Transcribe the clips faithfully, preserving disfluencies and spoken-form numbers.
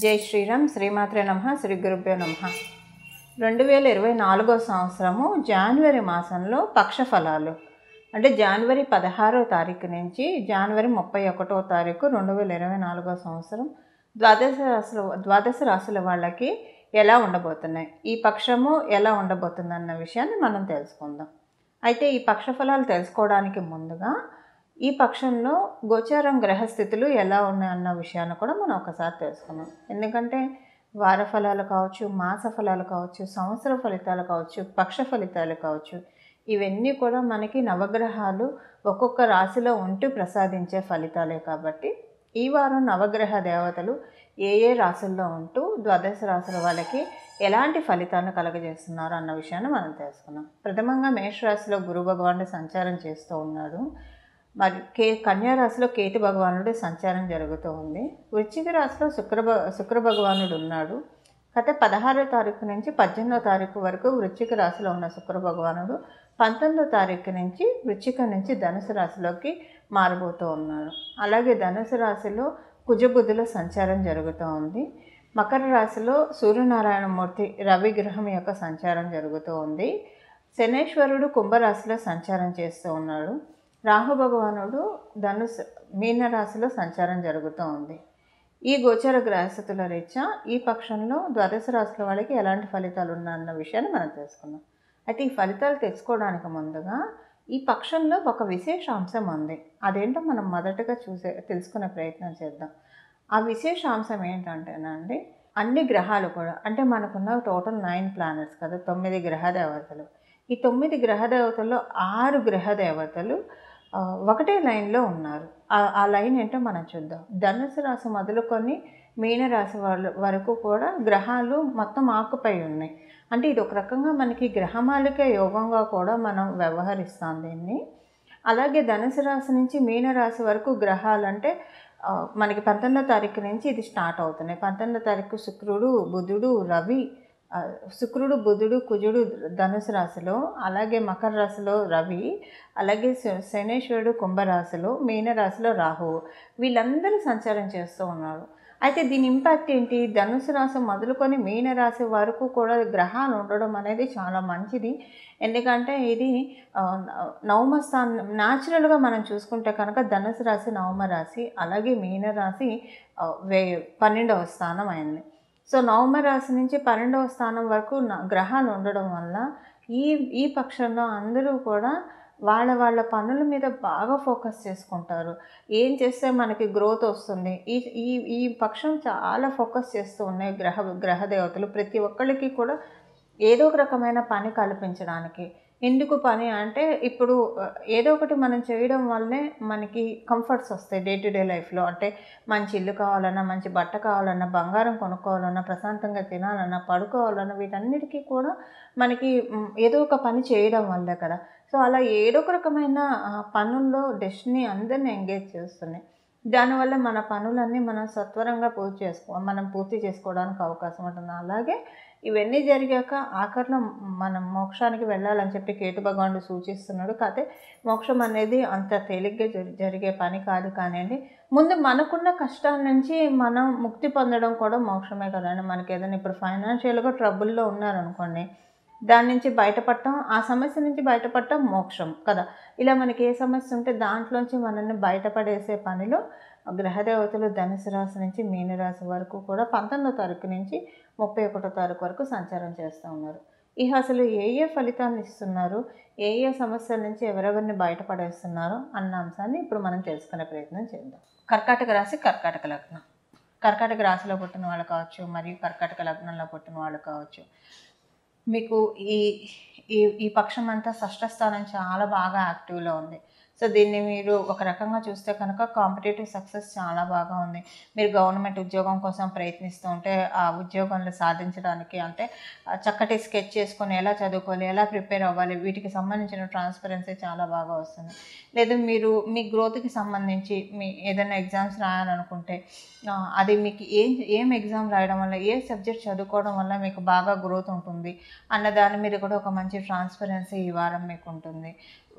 జై శ్రీరామ్. శ్రీమాత్రే నమః. శ్రీ గురుభ్యో నమః. రెండు వేల ఇరవై నాలుగో సంవత్సరము జనవరి మాసంలో పక్షఫలాలు అంటే జనవరి పదహారో తారీఖు నుంచి జనవరి ముప్పై ఒకటో తారీఖు రెండు వేల ఇరవై నాలుగో సంవత్సరం ద్వాదశ రాశుల ద్వాదశ రాశుల వాళ్ళకి ఎలా ఉండబోతున్నాయి, ఈ పక్షము ఎలా ఉండబోతుంది అన్న విషయాన్ని మనం తెలుసుకుందాం. అయితే ఈ పక్షఫలాలు తెలుసుకోవడానికి ముందుగా ఈ పక్షంలో గోచారం గ్రహస్థితులు ఎలా ఉన్నాయన్న విషయాన్ని కూడా మనం ఒకసారి తెలుసుకున్నాం. ఎందుకంటే వార ఫలాలు కావచ్చు, మాస ఫలాలు కావచ్చు, సంవత్సర ఫలితాలు కావచ్చు, పక్ష ఫలితాలు కావచ్చు, ఇవన్నీ కూడా మనకి నవగ్రహాలు ఒక్కొక్క రాశిలో ఉంటూ ప్రసాదించే ఫలితాలే. కాబట్టి ఈ వారం నవగ్రహ దేవతలు ఏ ఏ రాశుల్లో ఉంటూ ద్వాదశ రాశుల వాళ్ళకి ఎలాంటి ఫలితాలను కలగజేస్తున్నారు అన్న విషయాన్ని మనం తెలుసుకున్నాం. ప్రథమంగా మేషరాశిలో గురు భగవానుడు సంచారం చేస్తూ ఉన్నాడు. మరి కే కన్యా రాశిలో కేతు భగవానుడు సంచారం జరుగుతూ ఉంది. వృశ్చిక రాశిలో శుక్ర శుక్ర భగవానుడు ఉన్నాడు. గత పదహారో తారీఖు నుంచి పద్దెనిమిదో తారీఖు వరకు వృశ్చిక రాశిలో ఉన్న శుక్ర భగవానుడు పంతొమ్మిదో తారీఖు నుంచి వృశ్చిక నుంచి ధనుసు రాశిలోకి మారబోతూ ఉన్నాడు. అలాగే ధనుసు రాశిలో కుజబుధుల సంచారం జరుగుతూ ఉంది. మకర రాశిలో సూర్యనారాయణమూర్తి రవి గ్రహం యొక్క సంచారం జరుగుతూ ఉంది. శనేశ్వరుడు కుంభరాశిలో సంచారం చేస్తూ ఉన్నాడు. రాహు భగవానుడు ధనుసు మీనరాశిలో సంచారం జరుగుతూ ఉంది. ఈ గోచర గ్రహస్థితుల రీత్యా ఈ పక్షంలో ద్వాదశ రాశుల వాళ్ళకి ఎలాంటి ఫలితాలు ఉన్నాయన్న విషయాన్ని మనం తెలుసుకుందాం. అయితే ఈ ఫలితాలు తెచ్చుకోవడానికి ముందుగా ఈ పక్షంలో ఒక విశేష అంశం ఉంది. అదేంటో మనం మొదటగా చూసే తెలుసుకునే ప్రయత్నం చేద్దాం. ఆ విశేష అంశం ఏంటంటేనండి, అన్ని గ్రహాలు కూడా అంటే మనకున్న టోటల్ నైన్ ప్లానెట్స్ కదా, తొమ్మిది గ్రహ దేవతలు. ఈ తొమ్మిది గ్రహ దేవతల్లో ఆరు గ్రహ దేవతలు ఒకటే లైన్లో ఉన్నారు. ఆ లైన్ ఏంటో మనం చూద్దాం. ధనుసు రాశి మొదలుకొని మీనరాశి వాళ్ళ వరకు కూడా గ్రహాలు మొత్తం ఆకుపై ఉన్నాయి. అంటే ఇది ఒక రకంగా మనకి గ్రహమాలిక యోగంగా కూడా మనం వ్యవహరిస్తాం దీన్ని. అలాగే ధనుసు రాశి నుంచి మీనరాశి వరకు గ్రహాలు అంటే మనకి పంతొమ్మిదో తారీఖు నుంచి ఇది స్టార్ట్ అవుతున్నాయి. పంతొమ్మిదో తారీఖు శుక్రుడు, బుధుడు, రవి, శుక్రుడు, బుధుడు, కుజుడు ధనుసు రాశిలో, అలాగే మకర రాశిలో రవి, అలాగే శనేశ్వరుడు కుంభరాశిలో, మీనరాశిలో రాహువు, వీళ్ళందరూ సంచారం చేస్తూ ఉన్నారు. అయితే దీని ఇంపాక్ట్ ఏంటి? ధనుసు రాశి మొదలుకొని మీనరాశి వరకు కూడా గ్రహాలు ఉండడం అనేది చాలా మంచిది. ఎందుకంటే ఇది నవమ స్థానం న్యాచురల్గా మనం చూసుకుంటే కనుక ధనుసు రాశి నవమ రాశి, అలాగే మీనరాశి వే పన్నెండవ స్థానం అయింది. సో నవమ రాశి నుంచి పన్నెండవ స్థానం వరకు గ్రహాలు ఉండడం వల్ల ఈ ఈ పక్షంలో అందరూ కూడా వాళ్ళ వాళ్ళ పనుల మీద బాగా ఫోకస్ చేసుకుంటారు. ఏం చేస్తే మనకి గ్రోత్ వస్తుంది, ఈ ఈ ఈ పక్షం చాలా ఫోకస్ చేస్తూ ఉన్నాయి గ్రహ గ్రహ దేవతలు ప్రతి ఒక్కరికి కూడా ఏదో ఒక రకమైన పని కల్పించడానికి. ఎందుకు పని అంటే ఇప్పుడు ఏదో ఒకటి మనం చేయడం వల్లే మనకి కంఫర్ట్స్ వస్తాయి డే టు డే లైఫ్లో. అంటే మంచి ఇల్లు కావాలన్నా, మంచి బట్ట కావాలన్నా, బంగారం కొనుక్కోవాలన్నా, ప్రశాంతంగా తినాలన్నా, పడుకోవాలన్నా, వీటన్నిటికీ కూడా మనకి ఏదో ఒక పని చేయడం వల్లే కదా. సో అలా ఏదో ఒక రకమైన పనుల్లో డెస్టినీ అందరినీ ఎంగేజ్ చేస్తున్నాయి. దానివల్ల మన పనులన్నీ మనం సత్వరంగా పూర్తి చేసుకో మనం పూర్తి చేసుకోవడానికి అవకాశం ఉంటుంది. అలాగే ఇవన్నీ జరిగాక ఆఖరిలో మనం మోక్షానికి వెళ్ళాలని చెప్పి కేతు భగవానుడు సూచిస్తున్నాడు. కాకపోతే మోక్షం అనేది అంత తేలిగ్గా జరిగే పని కాదు. కానివ్వండి, ముందు మనకున్న కష్టాల నుంచి మనం ముక్తి పొందడం కూడా మోక్షమే కదండి. మనకి ఏదైనా ఇప్పుడు ఫైనాన్షియల్గా ట్రబుల్లో ఉన్నారనుకోండి, దాని నుంచి బయటపడటం, ఆ సమస్య నుంచి బయటపడటం మోక్షం కదా. ఇలా మనకి ఏ సమస్య ఉంటే దాంట్లోంచి మనల్ని బయటపడేసే పనిలో గ్రహదేవతలు ధనుసు రాశి నుంచి మీనరాశి వరకు కూడా పంతొమ్మిదో తారీఖు నుంచి ముప్పై ఒకటో తారీఖు వరకు సంచారం చేస్తూ ఉన్నారు. ఇక అసలు ఏ ఏ ఫలితాన్ని ఇస్తున్నారు, ఏ ఏ సమస్యల నుంచి ఎవరెవరిని బయటపడేస్తున్నారు అన్న అంశాన్ని ఇప్పుడు మనం తెలుసుకునే ప్రయత్నం చేద్దాం. కర్కాటక రాశి, కర్కాటక లగ్నం. కర్కాటక రాశిలో పుట్టిన వాళ్ళు కావచ్చు, మరియు కర్కాటక లగ్నంలో పుట్టిన వాళ్ళు కావచ్చు, మీకు ఈ ఈ ఈ పక్షం అంతా షష్ఠ స్థానం చాలా బాగా యాక్టివ్లో ఉంది. సో దీన్ని మీరు ఒక రకంగా చూస్తే కనుక కాంపిటేటివ్ సక్సెస్ చాలా బాగా ఉంది. మీరు గవర్నమెంట్ ఉద్యోగం కోసం ప్రయత్నిస్తూ ఉంటే ఆ ఉద్యోగంలో సాధించడానికి అంటే చక్కటి స్కెచ్ చేసుకొని ఎలా చదువుకోవాలి, ఎలా ప్రిపేర్ అవ్వాలి, వీటికి సంబంధించిన ట్రాన్స్పరెన్సీ చాలా బాగా వస్తుంది. లేదా మీరు మీ గ్రోత్కి సంబంధించి మీ ఏదైనా ఎగ్జామ్స్ రాయాలనుకుంటే అది మీకు ఏం ఏం ఎగ్జామ్ రాయడం వల్ల, ఏ సబ్జెక్ట్ చదువుకోవడం వల్ల మీకు బాగా గ్రోత్ ఉంటుంది అన్న దాని మీద కూడా ఒక మంచి ట్రాన్స్పరెన్సీ ఈ వారం మీకు ఉంటుంది.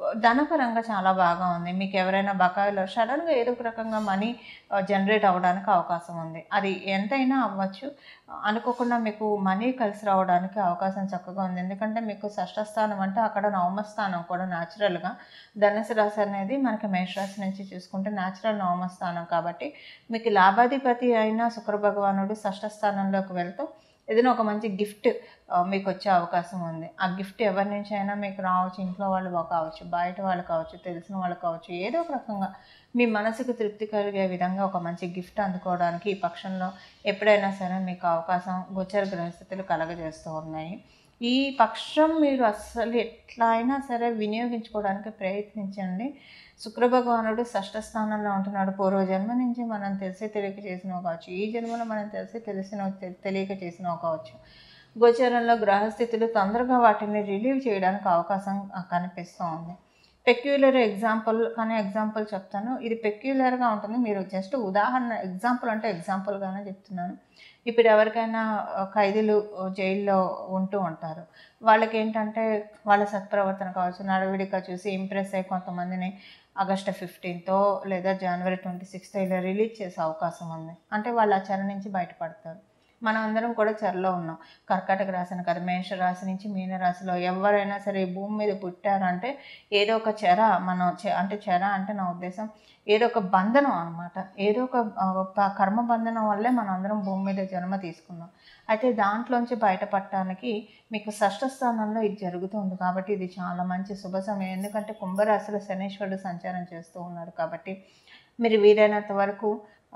ధనపరంగా చాలా బాగా ఉంది. మీకు ఎవరైనా బకాయిలు సడన్‌గా ఏదో ఒక రకంగా మనీ ఆహ్, జనరేట్ అవ్వడానికి అవకాశం ఉంది. అది ఎంతైనా అవ్వచ్చు. అనుకోకుండా మీకు మనీ కలిసి రావడానికి అవకాశం చక్కగా ఉంది. ఎందుకంటే మీకు షష్ఠ స్థానం అంటే అక్కడ నవమ స్థానం కూడా న్యాచురల్‌గా ధనుసు రాశి అనేది మనకి మేషరాశి నుంచి చూసుకుంటే న్యాచురల్ నవమ స్థానం కాబట్టి మీకు లాభాధిపతి అయిన శుక్ర భగవానుడు షష్ఠ స్థానంలోకి వెళ్తూ ఏదైనా ఒక మంచి గిఫ్ట్ ఆహ్, మీకొచ్చే అవకాశం ఉంది. ఆ గిఫ్ట్ ఎవరి నుంచి అయినా మీకు రావచ్చు. ఇంట్లో వాళ్ళు కావచ్చు, బయట వాళ్ళు కావచ్చు, తెలిసిన వాళ్ళు కావచ్చు. ఏదో ఒక రకంగా మీ మనసుకు తృప్తి కలిగే విధంగా ఒక మంచి గిఫ్ట్ అందుకోవడానికి ఈ పక్షంలో ఎప్పుడైనా సరే మీకు అవకాశం గోచర గ్రహస్థితులు కలగజేస్తూ ఉన్నాయి. ఈ పక్షం మీరు అస్సలు ఎట్లా అయినా సరే వినియోగించుకోవడానికి ప్రయత్నించండి. శుక్ర భగవానుడు షష్ఠ స్థానంలో ఉంటున్నాడు. పూర్వజన్మ నుంచి మనం తెలిసి తెలియక చేసినవి కావచ్చు, ఈ జన్మలో మనం తెలిసి తెలిసిన తెలియక చేసినవి కావచ్చు. గోచరంలో గ్రహస్థితులు తొందరగా వాటిని రిలీవ్ చేయడానికి అవకాశం కనిపిస్తూ ఉంది. పెక్యులర్ ఎగ్జాంపుల్ కానీ ఎగ్జాంపుల్ చెప్తాను. ఇది పెక్యులర్గా ఉంటుంది. మీరు జస్ట్ ఉదాహరణ ఎగ్జాంపుల్ అంటే ఎగ్జాంపుల్గానే చెప్తున్నాను. ఇప్పుడు ఎవరికైనా ఖైదీలు జైల్లో ఉంటూ ఉంటారు. వాళ్ళకి ఏంటంటే వాళ్ళ సత్ప్రవర్తన కావచ్చు, నడవడిక చూసి ఇంప్రెస్ అయ్యి కొంతమందిని ఆగస్టు ఫిఫ్టీన్తో లేదా జనవరి ట్వంటీ సిక్స్త్ ఇలా రిలీజ్ చేసే అవకాశం ఉంది. అంటే వాళ్ళు ఆ చెర నుంచి బయటపడతారు. మనం అందరం కూడా చెరలో ఉన్నాం. కర్కాటక రాశిని కదా, మేషరాశి నుంచి మీనరాశిలో ఎవరైనా సరే ఈ భూమి మీద పుట్టారంటే ఏదో ఒక చెర మనం అంటే చెర అంటే నా ఉద్దేశం ఏదో ఒక బంధనం అనమాట. ఏదో ఒక కర్మ బంధనం వల్లే మనం అందరం భూమి మీద జన్మ తీసుకున్నాం. అయితే దాంట్లోంచి బయటపడటానికి మీకు షష్ఠ స్థానంలో ఇది జరుగుతుంది కాబట్టి ఇది చాలా మంచి శుభ సమయం. ఎందుకంటే కుంభరాశిలో శనీశ్వరుడు సంచారం చేస్తూ ఉన్నాడు కాబట్టి మీరు వీలైనంత వరకు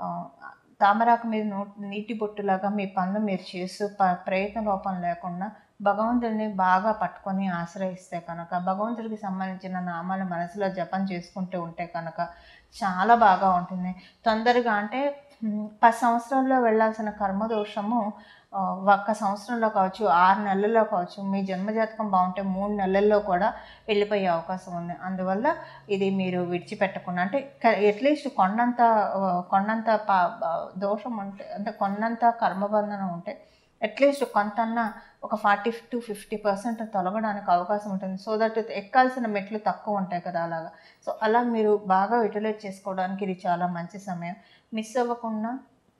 తామరాకు మీద నో నీటి బొట్టులాగా మీ పనులు మీరు చేస్తూ ప ప్రయత్న లోపం లేకుండా భగవంతుడిని బాగా పట్టుకొని ఆశ్రయిస్తే కనుక, భగవంతుడికి సంబంధించిన నామాలు మనసులో జపం చేసుకుంటూ ఉంటే కనుక చాలా బాగా ఉంటుంది. తొందరగా అంటే పది సంవత్సరాల్లో వెళ్ళాల్సిన కర్మదోషము ఒక్క సంవత్సరంలో కావచ్చు, ఆరు నెలల్లో కావచ్చు, మీ జన్మజాతకం బాగుంటే మూడు నెలల్లో కూడా వెళ్ళిపోయే అవకాశం ఉంది. అందువల్ల ఇది మీరు విడిచిపెట్టకుండా అంటే అట్లీస్ట్ కొండంత కొండంత పా దోషం ఉంటే అంటే కొండంత కర్మబంధనం ఉంటే అట్లీస్ట్ కొంతన్నా ఒక ఫార్టీ టు ఫిఫ్టీ పర్సెంట్ తొలగడానికి అవకాశం ఉంటుంది. సో దట్ ఎక్కాల్సిన మెట్లు తక్కువ ఉంటాయి కదా అలాగా. సో అలా మీరు బాగా యూటిలైజ్ చేసుకోవడానికి ఇది చాలా మంచి సమయం. మిస్ అవ్వకుండా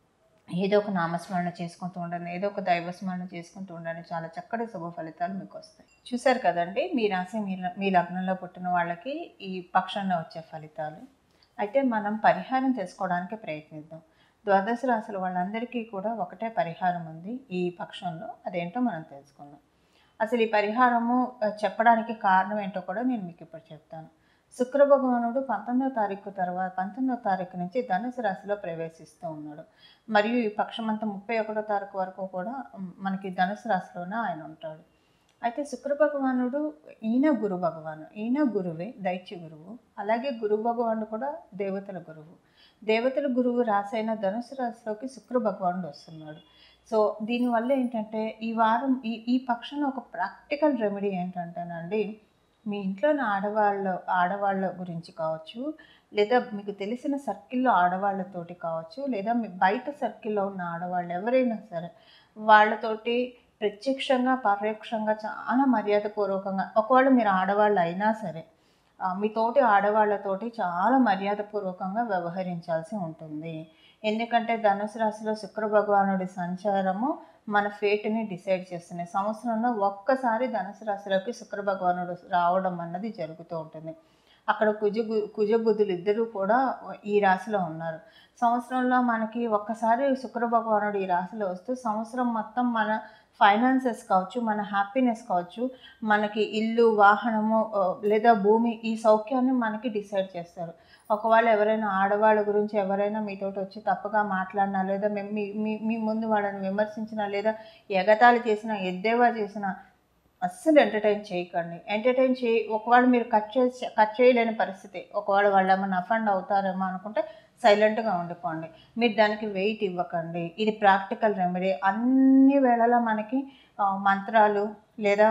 ఏదో ఒక నామస్మరణ చేసుకుంటూ ఉండండి, ఏదో ఒక దైవస్మరణ చేసుకుంటూ ఉండండి. చాలా చక్కటి శుభ ఫలితాలు మీకు వస్తాయి. చూశారు కదండి, మీ రాశి మీ మీ లగ్నంలో పుట్టిన వాళ్ళకి ఈ పక్షంలో వచ్చే ఫలితాలు. అయితే మనం పరిహారం చేసుకోవడానికి ప్రయత్నిద్దాం. ద్వాదశ రాశుల వాళ్ళందరికీ కూడా ఒకటే పరిహారం ఉంది ఈ పక్షంలో. అదేంటో మనం తెలుసుకుందాం. అసలు ఈ పరిహారము చెప్పడానికి కారణం ఏంటో కూడా నేను మీకు ఇప్పుడు చెప్తాను. శుక్ర భగవానుడు పంతొమ్మిదో తారీఖు తర్వాత పంతొమ్మిదో తారీఖు నుంచి ధనుసు రాశిలో ప్రవేశిస్తూ ఉన్నాడు. మరియు ఈ పక్షమంతా ముప్పై ఒకటో తారీఖు వరకు కూడా మనకి ధనుసు రాశిలోనే ఆయన ఉంటాడు. అయితే శుక్ర భగవానుడు ఈయన గురు భగవాను, ఈయన గురువే, దైత్య గురువు. అలాగే గురు భగవానుడు కూడా దేవతల గురువు. దేవతల గురువు రాశి అయిన ధనుసు రాశిలోకి శుక్ర భగవానుడు వస్తున్నాడు. సో దీనివల్ల ఏంటంటే ఈ వారం ఈ ఈ పక్షంలో ఒక ప్రాక్టికల్ రెమెడీ ఏంటంటేనండి, మీ ఇంట్లోని ఆడవాళ్ళ ఆడవాళ్ళ గురించి కావచ్చు, లేదా మీకు తెలిసిన సర్కిల్లో ఆడవాళ్ళతోటి కావచ్చు, లేదా మీ బయట సర్కిల్లో ఉన్న ఆడవాళ్ళు ఎవరైనా సరే వాళ్ళతోటి ప్రత్యక్షంగా పరోక్షంగా చాలా మర్యాదపూర్వకంగా, ఒకవేళ మీరు ఆడవాళ్ళు అయినా సరే మీ తోటి ఆడవాళ్ళతోటి చాలా మర్యాదపూర్వకంగా వ్యవహరించాల్సి ఉంటుంది. ఎందుకంటే ధనుసు రాశిలో శుక్ర భగవానుడి సంచారము మన ఫేట్ని డిసైడ్ చేస్తున్నాయి. సంవత్సరంలో ఒక్కసారి ధనుసు రాశిలోకి శుక్ర భగవానుడు రావడం అన్నది జరుగుతూ ఉంటుంది. అక్కడ కుజ కుజ బుధులు ఇద్దరూ కూడా ఈ రాశిలో ఉన్నారు. సంవత్సరంలో మనకి ఒక్కసారి శుక్ర భగవానుడు ఈ రాశిలో వస్తూ సంవత్సరం మొత్తం మన ఫైనాన్సెస్ కావచ్చు, మన హ్యాపీనెస్ కావచ్చు, మనకి ఇల్లు, వాహనము లేదా భూమి ఈ సౌఖ్యాన్ని మనకి డిసైడ్ చేస్తారు. ఒకవేళ ఎవరైనా ఆడవాళ్ళ గురించి ఎవరైనా మీతోటి వచ్చి తప్పుగా మాట్లాడినా, లేదా మేము మీ మీ మీ ముందు వాళ్ళని విమర్శించినా, లేదా ఎగతాళి చేసినా, ఎద్దేవా చేసినా అస్సలు ఎంటర్టైన్ చేయకండి. ఎంటర్టైన్ చేయి ఒకవేళ మీరు కట్ చేసి కట్ చేయలేని పరిస్థితి, ఒకవేళ వాళ్ళు ఏమైనా అఫెండ్ అవుతారేమో అనుకుంటే సైలెంట్గా ఉండిపోండి. మీరు దానికి వెయిట్ ఇవ్వకండి. ఇది ప్రాక్టికల్ రెమెడీ. అన్ని వేళలా మనకి మంత్రాలు లేదా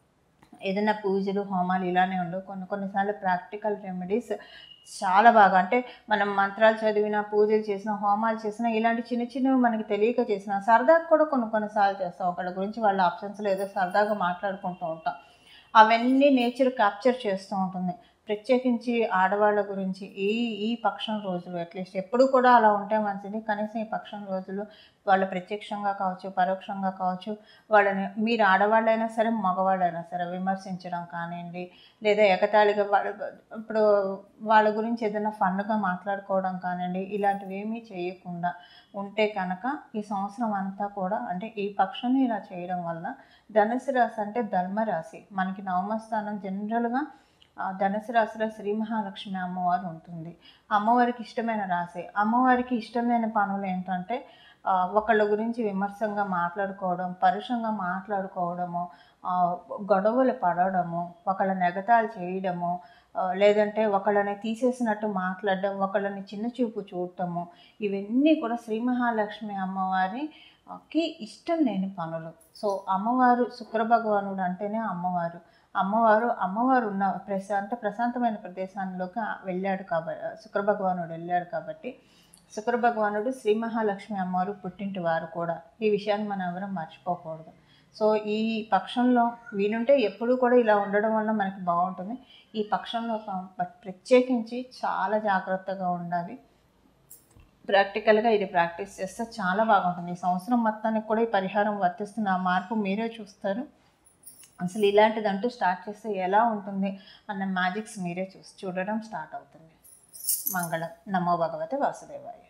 ఏదైనా పూజలు, హోమాలు ఇలానే ఉండవు. కొన్ని కొన్నిసార్లు ప్రాక్టికల్ రెమెడీస్ చాలా బాగా, అంటే మనం మంత్రాలు చదివినా, పూజలు చేసినా, హోమాలు చేసినా, ఇలాంటి చిన్న చిన్నవి మనకి తెలియక చేసినా, సరదాగా కూడా కొన్ని కొన్నిసార్లు చేస్తాం. ఒకళ్ళ గురించి వాళ్ళ ఆప్షన్స్లో ఏదో సరదాగా మాట్లాడుకుంటూ ఉంటాం. అవన్నీ నేచర్ క్యాప్చర్ చేస్తూ ఉంటుంది. ప్రత్యేకించి ఆడవాళ్ళ గురించి ఈ ఈ పక్షం రోజులు అట్లీస్ట్ ఎప్పుడు కూడా అలా ఉంటే మంచిది. కనీసం ఈ పక్షం రోజులు వాళ్ళు ప్రత్యక్షంగా కావచ్చు, పరోక్షంగా కావచ్చు, వాళ్ళని మీరు ఆడవాళ్ళైనా సరే, మగవాళ్ళైనా సరే విమర్శించడం కానివ్వండి, లేదా ఎగతాళిగా వాళ్ళ ఇప్పుడు వాళ్ళ గురించి ఏదైనా ఫన్‌గా మాట్లాడుకోవడం కానివ్వండి, ఇలాంటివి ఏమీ చేయకుండా ఉంటే కనుక ఈ సంవత్సరం అంతా కూడా అంటే ఈ పక్షంలో ఇలా చేయడం వల్ల ధనుసు రాశి అంటే ధర్మ రాశి. మనకి నవమ స్థానం జనరల్‌గా ధనుసు రాశిలో శ్రీ మహాలక్ష్మి అమ్మవారు ఉంటుంది. అమ్మవారికి ఇష్టమైన రాశి. అమ్మవారికి ఇష్టమైన పనులు ఏంటంటే ఒకళ్ళ గురించి విమర్శంగా మాట్లాడుకోవడం, పరుషంగా మాట్లాడుకోవడము, గొడవలు పడడము, ఒకళ్ళని ఎగతాళి చేయడము, లేదంటే ఒకళ్ళని తీసేసినట్టు మాట్లాడడం, ఒకళ్ళని చిన్న చూపు చూడటము, ఇవన్నీ కూడా శ్రీ మహాలక్ష్మి అమ్మవారికి ఇష్టం లేని పనులు. సో అమ్మవారు శుక్ర భగవానుడు అంటేనే అమ్మవారు. అమ్మవారు అమ్మవారు ఉన్న ప్రశాంత ప్రశాంతమైన ప్రదేశాల్లోకి వెళ్ళాడు కాబట్టి శుక్ర భగవానుడు వెళ్ళాడు కాబట్టి శుక్ర భగవానుడు శ్రీ మహాలక్ష్మి అమ్మవారు పుట్టింటి వారు కూడా. ఈ విషయాన్ని మనం ఎవరం మర్చిపోకూడదు. సో ఈ పక్షంలో వీలుంటే ఎప్పుడూ కూడా ఇలా ఉండడం వల్ల మనకి బాగుంటుంది. ఈ పక్షంలో ప్రత్యేకించి చాలా జాగ్రత్తగా ఉండాలి. ప్రాక్టికల్గా ఇది ప్రాక్టీస్ చేస్తే చాలా బాగుంటుంది. ఈ సంవత్సరం మొత్తానికి కూడా ఈ పరిహారం వర్తిస్తున్న ఆ మార్పు మీరే చూస్తారు. అసలు ఇలాంటిదంటూ స్టార్ట్ చేస్తే ఎలా ఉంటుంది అన్న మ్యాజిక్స్ మీరే చూసి చూడడం స్టార్ట్ అవుతుంది. మంగళం. నమో భగవతే వాసుదేవాయ.